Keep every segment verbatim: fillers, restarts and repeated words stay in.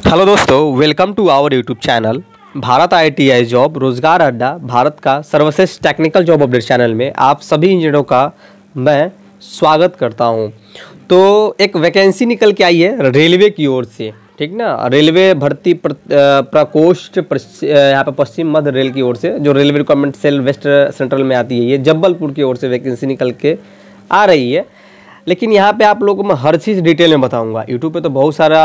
Hello दोस्तों, welcome to our YouTube channel Bharat ITI job Rozgar Adda, Bharat का सर्वश्रेष्ठ टेक्निकल जॉब अपडेट चैनल में आप सभी इंजीनियरों का मैं स्वागत करता हूं। तो एक वैकेंसी निकल के आई है रेलवे की ओर से, ठीक ना। रेलवे भर्ती प्र, प्रकोष्ठ यहाँ पे पश्चिम मध्य रेल की ओर से, जो railway requirement cell west central में आती है, ये जबलपुर की ओर से वैकेंसी निकल के आ रही है। लेकिन यहाँ पे आप लोगों को मैं हर चीज़ डिटेल में बताऊंगा। यूट्यूब पे तो बहुत सारा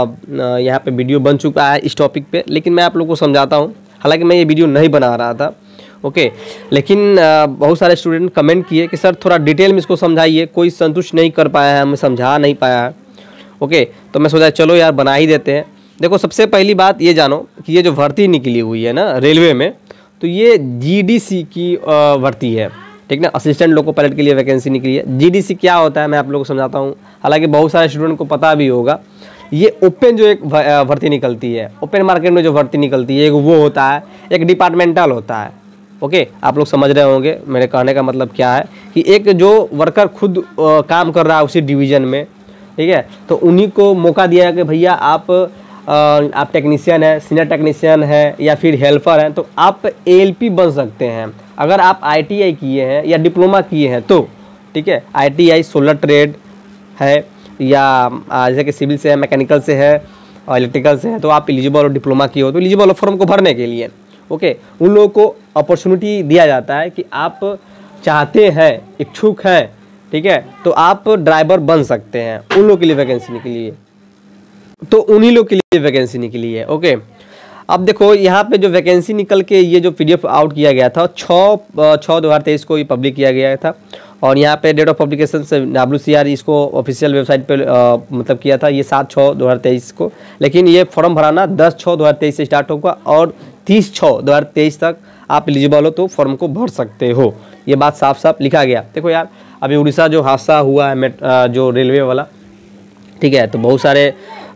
यहाँ पे वीडियो बन चुका है इस टॉपिक पे, लेकिन मैं आप लोगों को समझाता हूँ। हालांकि मैं ये वीडियो नहीं बना रहा था, ओके, लेकिन आ, बहुत सारे स्टूडेंट कमेंट किए कि सर थोड़ा डिटेल में इसको समझाइए, कोई संतुष्ट नहीं कर पाया है, हमें समझा नहीं पाया है, ओके। तो मैं सोचा चलो यार बना ही देते हैं। देखो, सबसे पहली बात ये जानो कि ये जो भर्ती निकली हुई है ना रेलवे में, तो ये जी डी सी की भर्ती है, ठीक ना। असिस्टेंट लोको पायलट के लिए वैकेंसी निकली है। जीडीसी क्या होता है मैं आप लोगों को समझाता हूँ। हालांकि बहुत सारे स्टूडेंट को पता भी होगा। ये ओपन जो एक भर्ती निकलती है, ओपन मार्केट में जो भर्ती निकलती है, एक वो होता है, एक डिपार्टमेंटल होता है, ओके। आप लोग समझ रहे होंगे मेरे कहने का मतलब क्या है, कि एक जो वर्कर खुद आ, काम कर रहा है उसी डिवीज़न में, ठीक है, तो उन्हीं को मौका दिया है कि भैया आप आ, आप टेक्नीशियन है, सीनियर टेक्नीशियन है या फिर हेल्पर हैं, तो आप एएलपी बन सकते हैं अगर आप आईटीआई किए हैं या डिप्लोमा किए हैं तो, ठीक है। आईटीआई सोलर ट्रेड है या जैसे कि सिविल से है, मैकेनिकल से है और इलेक्ट्रिकल से है, तो आप एलिजिबल और डिप्लोमा किए हो तो एलिजिबल हो फॉर्म को भरने के लिए, ओके। उन लोगों को अपॉर्चुनिटी दिया जाता है कि आप चाहते हैं, इच्छुक हैं, ठीक है, तो आप ड्राइवर बन सकते हैं। उन लोगों के लिए वैकेंसी निकली है, तो उन्हीं लोग के लिए वैकेंसी निकली है, ओके। अब देखो यहाँ पे जो वैकेंसी निकल के ये जो पीडीएफ आउट किया गया था, छः छः दो हज़ार तेईस को ये पब्लिक किया गया था। और यहाँ पे डेट ऑफ पब्लिकेशन से डब्ल्यू सी आर इसको ऑफिशियल वेबसाइट पे आ, मतलब किया था ये सात छः दो हज़ार तेईस को। लेकिन ये फॉर्म भराना दस छः दो हज़ार तेईस से स्टार्ट होगा और तीस छः दो हज़ार तेईस तक आप एलिजिबल हो तो फॉर्म को भर सकते हो। ये बात साफ साफ लिखा गया। देखो यार, अभी उड़ीसा जो हादसा हुआ है जो रेलवे वाला, ठीक है, तो बहुत सारे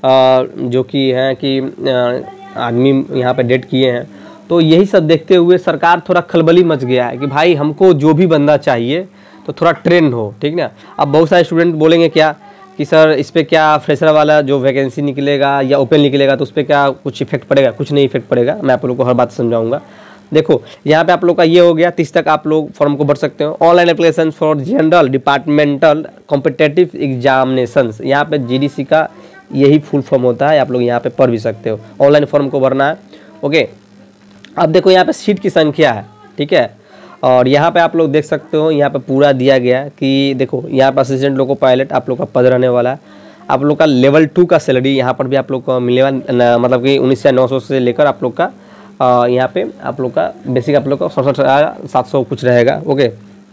जो कि हैं कि आदमी यहाँ पे डेट किए हैं, तो यही सब देखते हुए सरकार थोड़ा खलबली मच गया है कि भाई हमको जो भी बंदा चाहिए तो थोड़ा ट्रेंड हो, ठीक ना। अब बहुत सारे स्टूडेंट बोलेंगे क्या कि सर इस पर क्या फ्रेशर वाला जो वैकेंसी निकलेगा या ओपन निकलेगा तो उस पर क्या कुछ इफेक्ट पड़ेगा? कुछ नहीं इफेक्ट पड़ेगा, मैं आप लोग को हर बात समझाऊंगा। देखो यहाँ पे आप लोग का ये हो गया, तीस तक आप लोग फॉर्म को भर सकते हो। Online application for general departmental competitive examinations, यहाँ पे जीडीसी का यही फुल फॉर्म होता है, आप लोग यहाँ पे पढ़ भी सकते हो। ऑनलाइन फॉर्म को भरना है, ओके। अब देखो यहाँ पे सीट की संख्या है, ठीक है, और यहाँ पे आप लोग देख सकते हो, यहाँ पे पूरा दिया गया है कि देखो यहाँ पे असिस्टेंट लोको पायलट आप लोग का पद रहने वाला है। आप लोग का लेवल टू का सैलरी यहाँ पर भी आप लोग को मिलेगा, मतलब कि उन्नीस हज़ार नौ सौ से लेकर आप लोग का यहाँ पे आप लोग का बेसिक आप लोग का सड़सठ हज़ार सात सौ कुछ रहेगा, ओके।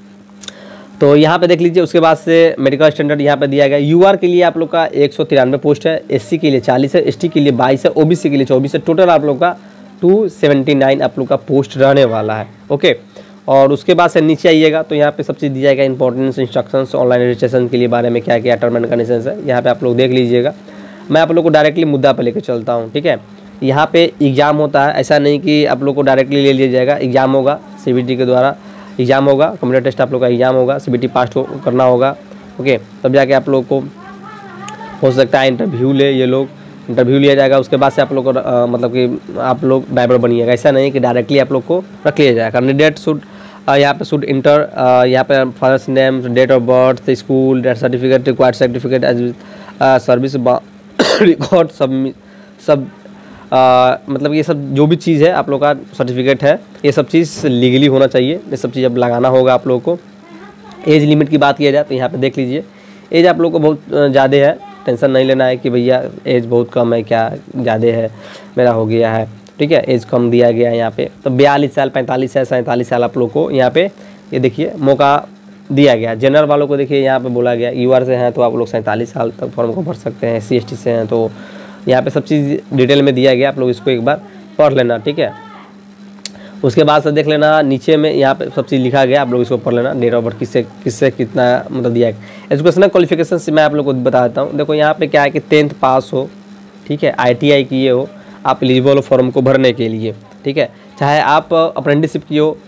तो यहाँ पे देख लीजिए, उसके बाद से मेडिकल स्टैंडर्ड यहाँ पे दिया गया। यूआर के लिए आप लोग का एक सौ तिरानवे पोस्ट है, एससी के लिए चालीस है, एसटी के लिए बाईस है, ओबीसी के लिए चौबीस है। टोटल आप लोग का दो सौ उन्यासी आप लोग का पोस्ट रहने वाला है, ओके। और उसके बाद से नीचे आइएगा तो यहाँ पे सब चीज़ दी जाएगा, इंपॉर्टेंस इंस्ट्रक्शंस, ऑनलाइन रजिस्ट्रेशन के लिए बारे में क्या क्या टर्म एंड कंडीशंस है, यहाँ पे आप लोग देख लीजिएगा। मैं आप लोग को डायरेक्टली मुद्दा पर लेकर चलता हूँ, ठीक है। यहाँ पे एग्ज़ाम होता है, ऐसा नहीं कि आप लोग को डायरेक्टली ले लिया जाएगा। एग्ज़ाम होगा, सीबीटी के द्वारा एग्ज़ाम होगा, कंप्यूटर टेस्ट आप लोग का एग्ज़ाम होगा, सीबीटी पास करना होगा, ओके। तब जाके आप लोग को हो सकता है इंटरव्यू ले, ये लोग इंटरव्यू लिया जाएगा। उसके बाद से आप लोग को आ, मतलब कि आप लोग ड्राइवर बनिएगा। ऐसा नहीं कि डायरेक्टली आप लोग को रख लिया जाएगा। कैंडिडेट शुड यहाँ पे शुड इंटर यहाँ पे first name, date of birth, school, death certificate, required certificate age service record सब सब आ, मतलब ये सब जो भी चीज़ है आप लोग का सर्टिफिकेट है, ये सब चीज़ लीगली होना चाहिए। ये सब चीज़ अब लगाना होगा आप लोगों को। एज लिमिट की बात किया जाए तो यहाँ पे देख लीजिए, एज आप लोग को बहुत ज़्यादा है, टेंशन नहीं लेना है कि भैया एज बहुत कम है, क्या ज़्यादा है, मेरा हो गया है, ठीक है। एज कम दिया गया है यहाँ पे, तो बयालीस साल, पैंतालीस साल, सैंतालीस साल आप लोग को यहाँ पे ये देखिए मौका दिया गया। जनरल वालों को देखिए यहाँ पे बोला गया, यूआर से हैं तो आप लोग सैंतालीस साल तक फॉर्म को भर सकते हैं, सी एस टी से हैं तो यहाँ पे सब चीज़ डिटेल में दिया गया, आप लोग इसको एक बार पढ़ लेना, ठीक है। उसके बाद से देख लेना नीचे में यहाँ पे सब चीज़ लिखा गया, आप लोग इसको पढ़ लेना। डेट ऑफ बर्थ किससे किससे कितना मतलब दिया गया। एजुकेशनल क्वालिफिकेशन से मैं आप लोग को बता देता हूँ। देखो यहाँ पे क्या है कि टेंथ पास हो, ठीक है, आईटीआई किए हो, आप एलिजिबल हो फॉर्म को भरने के लिए, ठीक है। चाहे आप अप्रेंटिसशिप किए हो,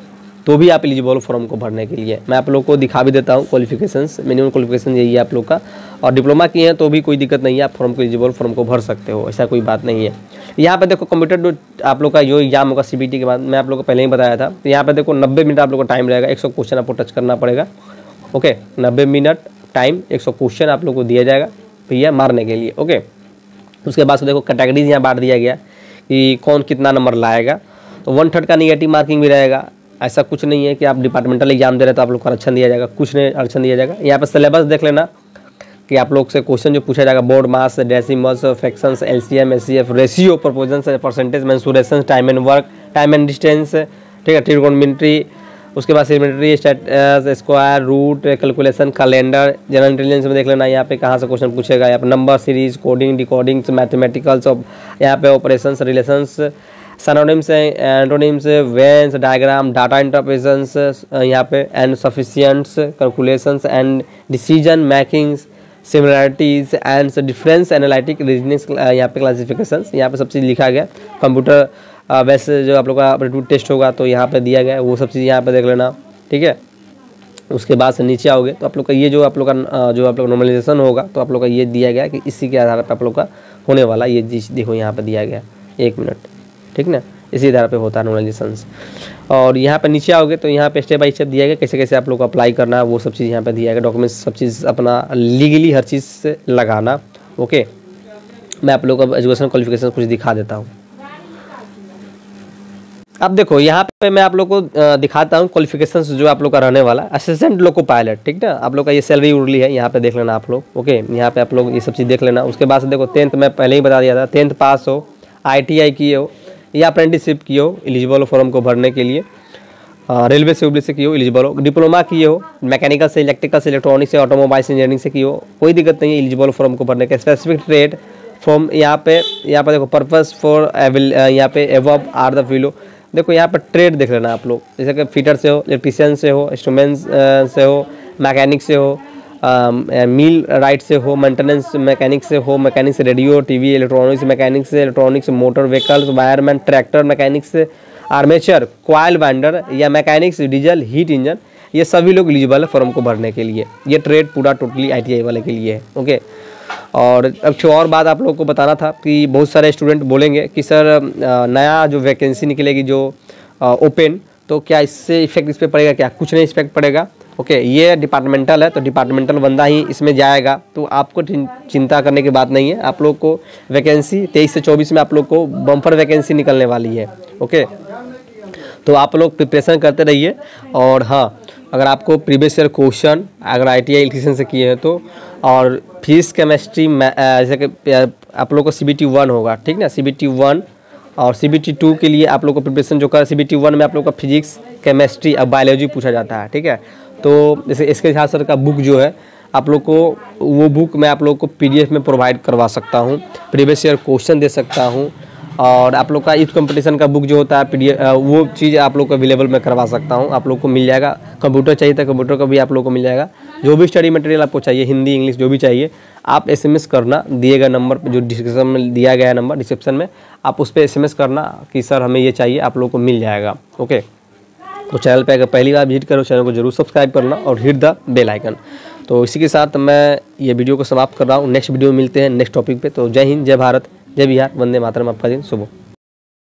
तो भी आप एलिजिबल फॉर्म को भरने के लिए। मैं आप लोग को दिखा भी देता हूँ क्वालिफिकेशंस, मिनिमम क्वालिफिकेशन यही है आप लोग का। और डिप्लोमा किए हैं तो भी कोई दिक्कत नहीं है, आप फॉर्म को एलिजिबल फॉर्म को भर सकते हो, ऐसा कोई बात नहीं है। यहाँ पे देखो कंप्यूटर जो आप लोग का जो एग्जाम होगा सीबीटी के बाद, मैं आप लोग को पहले ही बताया था। तो यहाँ पे देखो नब्बे मिनट आप लोग का टाइम रहेगा, एक सौ क्वेश्चन आपको टच करना पड़ेगा। ओके, नब्बे मिनट टाइम, एक सौ क्वेश्चन आप लोग को दिया जाएगा भैया मारने के लिए। ओके, उसके बाद से देखो कैटेगरीज यहाँ बांट दिया गया कि कौन कितना नंबर लाएगा। तो वन थर्ड का निगेटिव मार्किंग भी रहेगा। ऐसा कुछ नहीं है कि आप डिपार्टमेंटल एग्जाम दे रहे तो आप लोग को आरक्षण दिया जाएगा, कुछ नहीं आरक्षण दिया जाएगा। यहाँ पर सिलेबस देख लेना कि आप लोग से क्वेश्चन जो पूछा जाएगा, BODMAS, decimals, fractions, LCM, HCF, ratio, proportions, percentage, mensuration, time and work, time and distance, ठीक है, ट्रिगोनोमेट्री, उसके बाद symmetry, square root, calculation, calendar, general intelligence में देख लेना यहाँ पे कहाँ से क्वेश्चन पूछेगा। यहाँ पे number series, coding, decodings, mathematicals, यहाँ पे operations, relations, synonyms, antonyms, Venn's, diagram, data interpretations, यहाँ पे and sufficients, calculations and decision makings, similarities and difference, analytic reasoning, यहाँ पे क्लासिफिकेशंस, यहाँ पे सब चीज़ लिखा गया। कंप्यूटर वैसे जो आप लोग का एप्टीट्यूड टेस्ट होगा तो यहाँ पे दिया गया है, वो सब चीज़ यहाँ पे देख लेना, ठीक है। उसके बाद से नीचे आओगे तो आप लोग का ये जो आप लोग का जो आप लोग नॉर्मलाइजेशन होगा तो आप लोग का ये दिया गया कि इसी के आधार पर आप लोग का होने वाला ये चीज़ देखो यहाँ पे दिया गया, एक मिनट, ठीक ना, इसी आधार पे होता है नॉर्मलाइजेशन। और यहाँ पे नीचे आओगे तो यहाँ पे स्टेप बाई स्टेप दिया गया कैसे कैसे आप लोग को अप्लाई करना है, वो सब चीज़ यहाँ पे दिया गया। डॉक्यूमेंट्स सब चीज़ अपना लीगली हर चीज़ से लगाना। ओके, मैं आप लोग को एजुकेशन क्वालिफिकेशन कुछ दिखा देता हूँ। अब देखो यहाँ पे मैं आप लोग को दिखाता हूँ क्वालिफिकेशंस जो आप लोग का रहने वाला, असिस्टेंट लोको पायलट, ठीक ना। आप लोग का ये सैलरी उर्ली है, यहाँ पे देख लेना आप लोग। ओके, यहाँ पे आप लोग ये सब चीज़ देख लेना। उसके बाद से देखो टेंथ मैं पहले ही बता दिया था, टेंथ पास हो, आईटीआई किए हो या अप्रेंटिसशिप किए हो, एलिजिबल हो फॉर्म को भरने के लिए। रेलवे से से किए हो, एलिजिबल हो। डिप्लोमा किए हो, मैकेनिकल से, इलेक्ट्रिकल से, इलेक्ट्रॉनिक्स से, ऑटोमोबाइल इंजीनियरिंग से किए हो, कोई दिक्कत नहीं है, एलिजिबल फॉर्म को भरने का। स्पेसिफिक ट्रेड फॉर्म यहाँ पे यहाँ पे देखो पर्पस फॉर यहाँ पे एवब आर द फिलो। देखो यहाँ पर ट्रेड देख लेना आप लोग, जैसे कि फिटर से हो, इलेक्ट्रीशियन से हो, इंस्ट्रूमेंट्स से हो, मैकेनिक से हो, मिल राइट से हो, मेंटेनेंस मैकेनिक से हो, mechanics radio TV, electronics mechanics, electronics motor vehicles, wireman, tractor mechanics, armature, coil binder या मैकेनिक्स डीजल हीट इंजन, ये सभी लोग एलिजिबल है फॉर्म को भरने के लिए। ये ट्रेड पूरा टोटली आईटीआई वाले के लिए है। ओके, और अब एक और बात आप लोगों को बताना था कि बहुत सारे स्टूडेंट बोलेंगे कि सर नया जो वैकेंसी निकलेगी जो ओपन, तो क्या इससे इफेक्ट इस पर पड़ेगा? क्या कुछ नहीं इफेक्ट पड़ेगा। ओके, ये डिपार्टमेंटल है तो डिपार्टमेंटल बंदा ही इसमें जाएगा, तो आपको चिंता करने की बात नहीं है। आप लोग को वैकेंसी तेईस से चौबीस में आप लोग को बम्पर वैकेंसी निकलने वाली है। ओके, तो आप लोग प्रिपरेशन करते रहिए। और हाँ, अगर आपको प्रीवियस ईयर क्वेश्चन अगर आईटीआई इलेक्ट्रीशियन से किए हैं तो, और फिजिक्स केमिस्ट्री जैसे कि आप लोग को सीबीटी वन होगा, ठीक ना, सीबीटी वन और सीबीटी टू के लिए आप लोग को प्रिपरेशन जो कर, सीबीटी वन में आप लोग का फिजिक्स केमिस्ट्री और बायोलॉजी पूछा जाता है, ठीक है। तो जैसे इसके हिसाब सर का बुक जो है आप लोग को, वो बुक मैं आप लोग को पीडीएफ में प्रोवाइड करवा सकता हूँ, प्रीवियस ईयर क्वेश्चन दे सकता हूँ, और आप लोग का यूथ कंपटीशन का बुक जो होता है पीडीएफ, वो चीज़ आप लोग को अवेलेबल मैं करवा सकता हूँ, आप लोग को मिल जाएगा। कंप्यूटर चाहिए तो कंप्यूटर का भी आप लोग को मिल जाएगा। जो भी स्टडी मटेरियल आपको चाहिए, हिंदी इंग्लिश जो भी चाहिए, आप एसएमएस करना, दिए गए नंबर जो डिस्क्रिप्शन में दिया गया है नंबर डिस्क्रिप्शन में, आप उस पर एसएमएस करना कि सर हमें ये चाहिए, आप लोग को मिल जाएगा। ओके, तो चैनल पे अगर पहली बार विजिट करो, चैनल को जरूर सब्सक्राइब करना और हिट द बेल आइकन। तो इसी के साथ मैं ये वीडियो को समाप्त कर रहा हूँ। नेक्स्ट वीडियो में मिलते हैं नेक्स्ट टॉपिक पे। तो जय हिंद, जय भारत, जय बिहार, वंदे मातरम। आपका दिन शुभ हो।